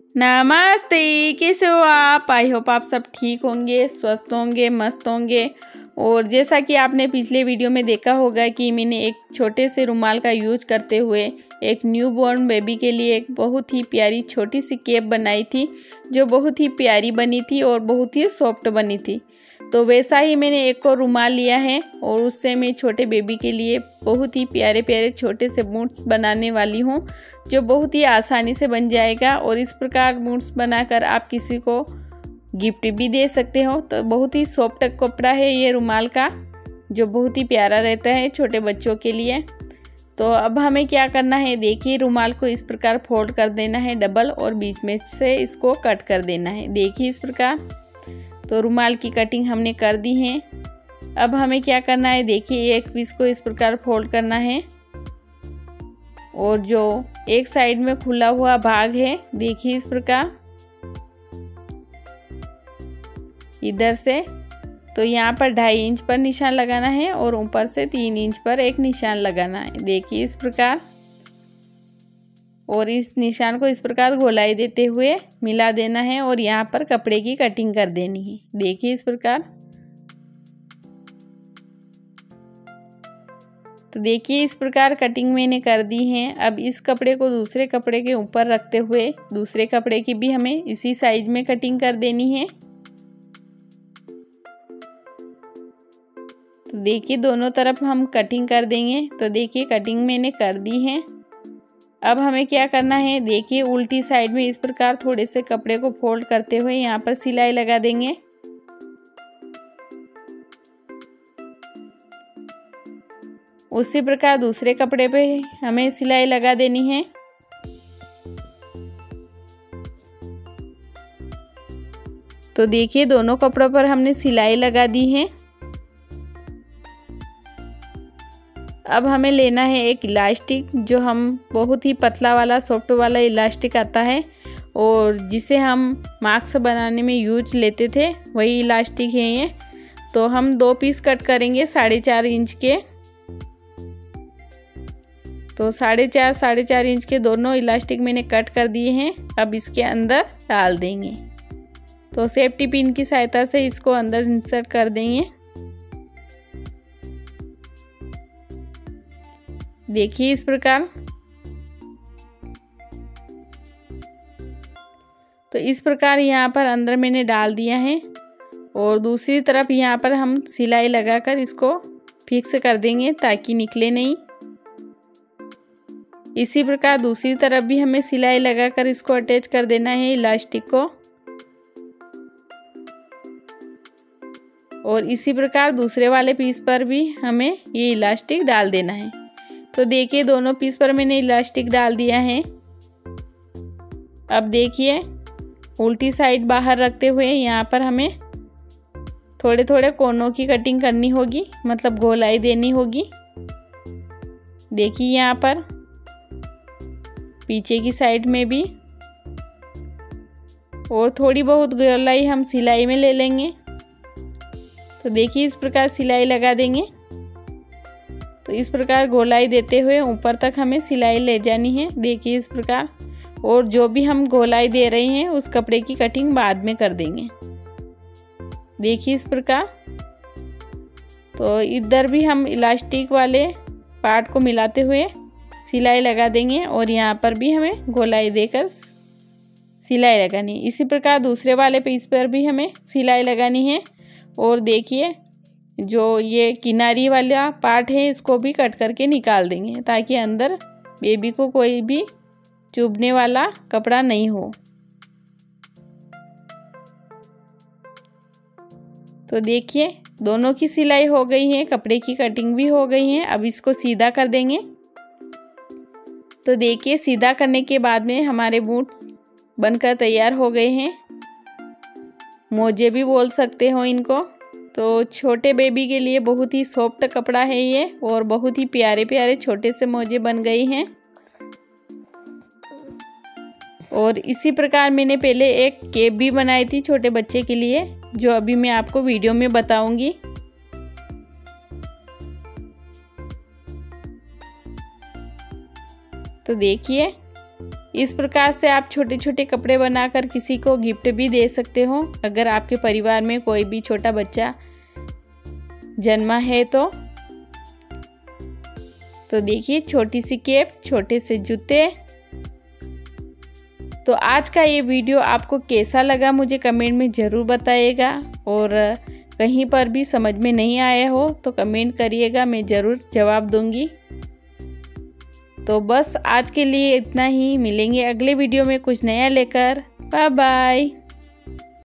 नमस्ते, कैसे हो आप? आई होप आप सब ठीक होंगे, स्वस्थ होंगे, मस्त होंगे। और जैसा कि आपने पिछले वीडियो में देखा होगा कि मैंने एक छोटे से रुमाल का यूज करते हुए एक न्यूबॉर्न बेबी के लिए एक बहुत ही प्यारी छोटी सी कैप बनाई थी, जो बहुत ही प्यारी बनी थी और बहुत ही सॉफ्ट बनी थी। तो वैसा ही मैंने एक और रुमाल लिया है और उससे मैं छोटे बेबी के लिए बहुत ही प्यारे प्यारे छोटे से बूट्स बनाने वाली हूँ, जो बहुत ही आसानी से बन जाएगा। और इस प्रकार बूट्स बनाकर आप किसी को गिफ्ट भी दे सकते हो। तो बहुत ही सॉफ्ट कपड़ा है ये रुमाल का, जो बहुत ही प्यारा रहता है छोटे बच्चों के लिए। तो अब हमें क्या करना है, देखिए रुमाल को इस प्रकार फोल्ड कर देना है डबल और बीच में से इसको कट कर देना है। देखिए इस प्रकार। तो रुमाल की कटिंग हमने कर दी है। अब हमें क्या करना है, देखिए एक पीस को इस प्रकार फोल्ड करना है और जो एक साइड में खुला हुआ भाग है, देखिए इस प्रकार इधर से, तो यहाँ पर 2.5 इंच पर निशान लगाना है और ऊपर से 3 इंच पर एक निशान लगाना है। देखिए इस प्रकार। और इस निशान को इस प्रकार गोलाई देते हुए मिला देना है और यहाँ पर कपड़े की कटिंग कर देनी है। देखिए इस प्रकार। तो देखिए इस प्रकार कटिंग मैंने कर दी है। अब इस कपड़े को दूसरे कपड़े के ऊपर रखते हुए दूसरे कपड़े की भी हमें इसी साइज में कटिंग कर देनी है। तो देखिए दोनों तरफ हम कटिंग कर देंगे। तो देखिए कटिंग मैंने कर दी है। अब हमें क्या करना है, देखिए उल्टी साइड में इस प्रकार थोड़े से कपड़े को फोल्ड करते हुए यहाँ पर सिलाई लगा देंगे। उसी प्रकार दूसरे कपड़े पे हमें सिलाई लगा देनी है। तो देखिए दोनों कपड़ों पर हमने सिलाई लगा दी है। अब हमें लेना है एक इलास्टिक, जो हम बहुत ही पतला वाला सॉफ्ट वाला इलास्टिक आता है और जिसे हम मास्क बनाने में यूज लेते थे, वही इलास्टिक है ये। तो हम 2 पीस कट करेंगे 4.5 इंच के। तो 4.5 इंच के दोनों इलास्टिक मैंने कट कर दिए हैं। अब इसके अंदर डाल देंगे। तो सेफ्टी पिन की सहायता से इसको अंदर इंसर्ट कर देंगे। देखिए इस प्रकार। तो इस प्रकार यहाँ पर अंदर मैंने डाल दिया है और दूसरी तरफ यहाँ पर हम सिलाई लगाकर इसको फिक्स कर देंगे ताकि निकले नहीं। इसी प्रकार दूसरी तरफ भी हमें सिलाई लगाकर इसको अटैच कर देना है इलास्टिक को। और इसी प्रकार दूसरे वाले पीस पर भी हमें ये इलास्टिक डाल देना है। तो देखिए दोनों पीस पर मैंने इलास्टिक डाल दिया है। अब देखिए उल्टी साइड बाहर रखते हुए यहाँ पर हमें थोड़े थोड़े कोनों की कटिंग करनी होगी, मतलब गोलाई देनी होगी। देखिए यहाँ पर पीछे की साइड में भी, और थोड़ी बहुत गोलाई हम सिलाई में ले लेंगे। तो देखिए इस प्रकार सिलाई लगा देंगे। तो इस प्रकार गोलाई देते हुए ऊपर तक हमें सिलाई ले जानी है। देखिए इस प्रकार। और जो भी हम गोलाई दे रहे हैं उस कपड़े की कटिंग बाद में कर देंगे। देखिए इस प्रकार। तो इधर भी हम इलास्टिक वाले पार्ट को मिलाते हुए सिलाई लगा देंगे और यहाँ पर भी हमें गोलाई देकर सिलाई लगानी है। इसी प्रकार दूसरे वाले पीस पर भी हमें सिलाई लगानी है। और देखिए जो ये किनारी वाला पार्ट है इसको भी कट करके निकाल देंगे ताकि अंदर बेबी को कोई भी चुभने वाला कपड़ा नहीं हो। तो देखिए दोनों की सिलाई हो गई है, कपड़े की कटिंग भी हो गई है। अब इसको सीधा कर देंगे। तो देखिए सीधा करने के बाद में हमारे बूट बनकर तैयार हो गए हैं। मोजे भी बोल सकते हो इनको। तो छोटे बेबी के लिए बहुत ही सॉफ्ट कपड़ा है ये और बहुत ही प्यारे प्यारे छोटे से मोजे बन गए हैं। और इसी प्रकार मैंने पहले एक कैप भी बनाई थी छोटे बच्चे के लिए, जो अभी मैं आपको वीडियो में बताऊंगी। तो देखिए इस प्रकार से आप छोटे छोटे कपड़े बनाकर किसी को गिफ्ट भी दे सकते हो अगर आपके परिवार में कोई भी छोटा बच्चा जन्मा है तो देखिए छोटी सी कैप, छोटे से जूते। तो आज का ये वीडियो आपको कैसा लगा मुझे कमेंट में ज़रूर बताइएगा, और कहीं पर भी समझ में नहीं आया हो तो कमेंट करिएगा, मैं ज़रूर जवाब दूंगी। तो बस आज के लिए इतना ही, मिलेंगे अगले वीडियो में कुछ नया लेकर। Bye bye.